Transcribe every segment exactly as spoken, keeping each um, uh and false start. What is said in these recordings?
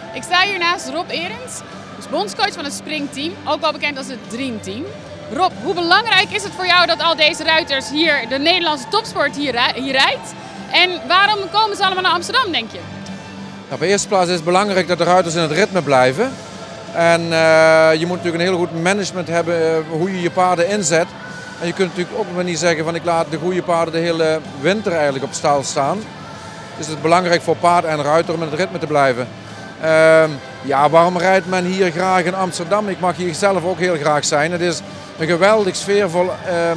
Ik sta hier naast Rob Erens, dus bondscoach van het springteam, ook wel bekend als het Dream Team. Rob, hoe belangrijk is het voor jou dat al deze ruiters hier de Nederlandse topsport hier, hier rijdt? En waarom komen ze allemaal naar Amsterdam, denk je? Nou, op de eerste plaats is het belangrijk dat de ruiters in het ritme blijven. En uh, je moet natuurlijk een heel goed management hebben uh, hoe je je paarden inzet. En je kunt natuurlijk ook niet zeggen van ik laat de goede paarden de hele winter eigenlijk op stal staan. Dus het is belangrijk voor paard en ruiter om in het ritme te blijven. Uh, ja, waarom rijdt men hier graag in Amsterdam? Ik mag hier zelf ook heel graag zijn. Het is een geweldig sfeervol uh,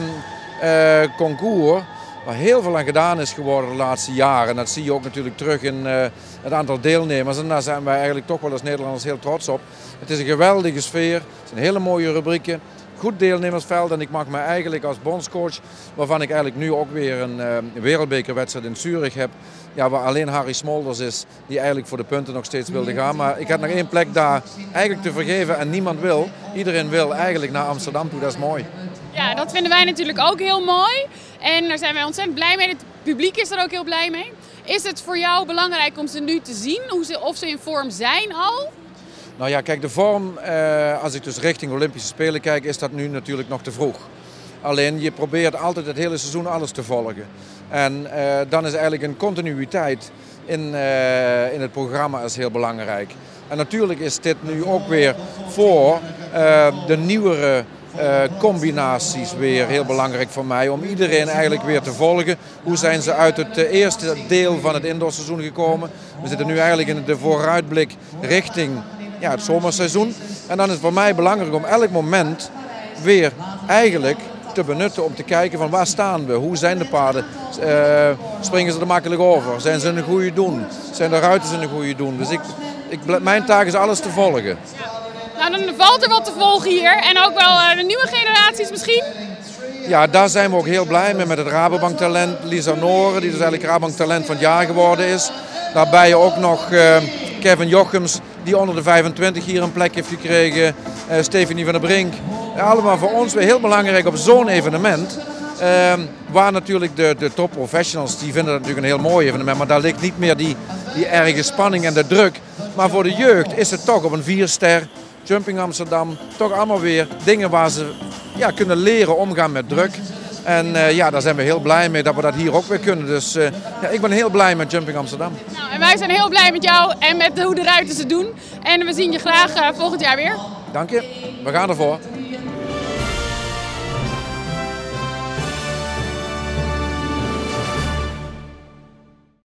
uh, concours. Waar heel veel aan gedaan is geworden de laatste jaren. Dat zie je ook natuurlijk terug in uh, het aantal deelnemers. En daar zijn wij eigenlijk toch wel als Nederlanders heel trots op. Het is een geweldige sfeer. Het zijn hele mooie rubrieken. Goed deelnemersveld. En ik mag me eigenlijk als bondscoach, waarvan ik eigenlijk nu ook weer een uh, wereldbekerwedstrijd in Zurich heb. Ja, waar alleen Harry Smolders is, die eigenlijk voor de punten nog steeds wilde gaan. Maar ik had nog één plek daar eigenlijk te vergeven en niemand wil. Iedereen wil eigenlijk naar Amsterdam toe, dat is mooi. Ja, dat vinden wij natuurlijk ook heel mooi. En daar zijn wij ontzettend blij mee. Het publiek is er ook heel blij mee. Is het voor jou belangrijk om ze nu te zien, hoe ze, of ze in vorm zijn al? Nou ja, kijk, de vorm, eh, als ik dus richting Olympische Spelen kijk, is dat nu natuurlijk nog te vroeg. Alleen je probeert altijd het hele seizoen alles te volgen. En uh, dan is eigenlijk een continuïteit in, uh, in het programma is heel belangrijk. En natuurlijk is dit nu ook weer voor uh, de nieuwere uh, combinaties weer heel belangrijk voor mij. Om iedereen eigenlijk weer te volgen. Hoe zijn ze uit het uh, eerste deel van het indoorseizoen gekomen? We zitten nu eigenlijk in de vooruitblik richting ja, het zomerseizoen. En dan is het voor mij belangrijk om elk moment weer eigenlijk te benutten om te kijken van waar staan we, hoe zijn de paarden, uh, springen ze er makkelijk over, zijn ze in een goede doen, zijn de ruiters in een goede doen. Dus ik, ik, mijn taak is alles te volgen. Ja. Nou, dan valt er wat te volgen hier en ook wel uh, de nieuwe generaties misschien? Ja, daar zijn we ook heel blij mee met het Rabobank talent Lisa Noren, die dus eigenlijk Rabobank talent van het jaar geworden is. Daarbij ook nog uh, Kevin Jochems, die onder de vijfentwintig hier een plek heeft gekregen, uh, Stephanie van der Brink. Allemaal voor ons weer heel belangrijk op zo'n evenement. Uh, waar natuurlijk de, de top professionals, die vinden dat natuurlijk een heel mooi evenement. Maar daar ligt niet meer die, die erge spanning en de druk. Maar voor de jeugd is het toch op een vierster, Jumping Amsterdam, toch allemaal weer dingen waar ze ja, kunnen leren omgaan met druk. En uh, ja, daar zijn we heel blij mee dat we dat hier ook weer kunnen. Dus uh, ja, ik ben heel blij met Jumping Amsterdam. Nou, en wij zijn heel blij met jou en met hoe de ruiters het doen. En we zien je graag uh, volgend jaar weer. Dank je, we gaan ervoor.